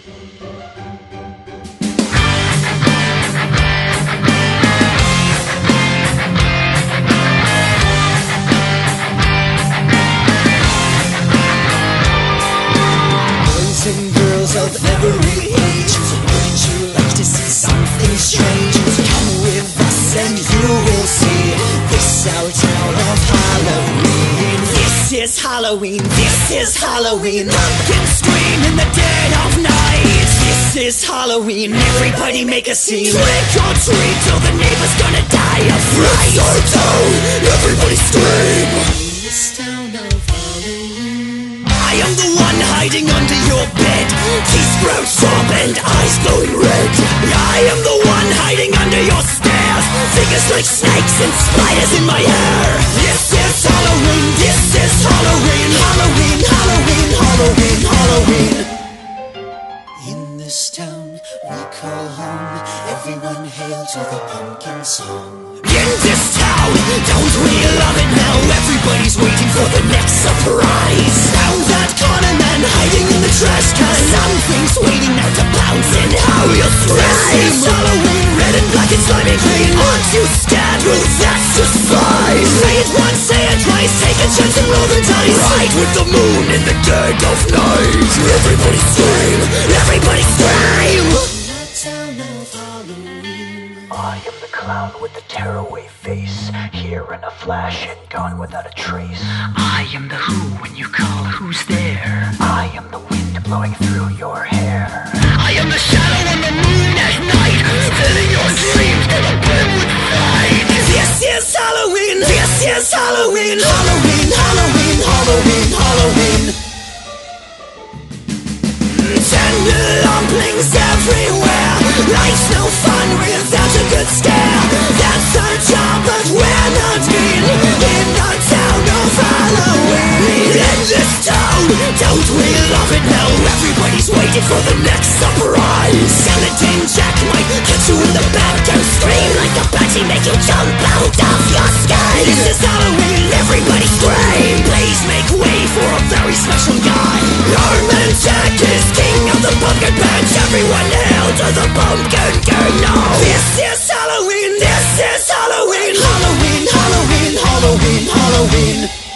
Boys and girls of every age, wouldn't you like to see something strange? Come with us and you will see this our town of Halloween. This is Halloween, this is Halloween. Pumpkins scream in the dead of night. This is Halloween, everybody make a scene. Trick or treat till the neighbor's gonna die of fright. It's our town, everybody scream. This town of Halloween. I am the one hiding under your bed, teeth sprouts up and eyes glowing red. I am the one hiding under your stairs, fingers like snakes and spiders in my hair. This is Halloween, this is Halloween. Halloween, Halloween, Halloween, Halloween. In this town we call home, everyone hail to the pumpkin song. In this town, don't we love it now? Everybody's waiting for the next surprise. Found that corner man hiding in the trash can. Something's waiting now to pounce in how you thrive. This is Halloween, red and black and slimy green. Aren't you scared? Well, that's just fine. Say it once, say it twice, take a chance and roll the dice. Ride with the moon in the dead of night. Everybody scream, everybody scream. I am the clown with the tearaway face, here in a flash and gone without a trace. I am the who when you call who's there. I am the wind blowing through your hair. I am the shadow on the moon at night, filling your dreams to the brim with fright. This is Halloween, this is Halloween. Halloween, Halloween, Halloween, Halloween. Tender dumplings everywhere. Life's no fun without a good scare. That's our job, but we're not mean. In the town of Halloween. In this town, don't we love it now? Everybody's waiting for the next surprise. Skeleton Jack might hit you in the back and scream like a batty, make you jump out of your skin. This is Halloween, everybody scream. Please make way for a very special guy. Norman Jack is king of the pumpkin patch. Everyone hail to the pumpkin king now. This is Halloween, this is Halloween. Halloween, Halloween, Halloween, Halloween.